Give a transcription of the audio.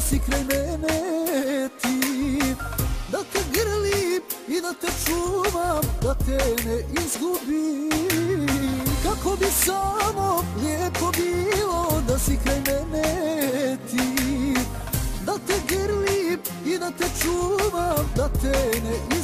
si kraj mene ti, da te grlim i da te čuvam, da te ne izgubim. Kako bi samo lijepo bilo da si kraj mene ti, da te grlim i da te čuvam, da te ne izgubim.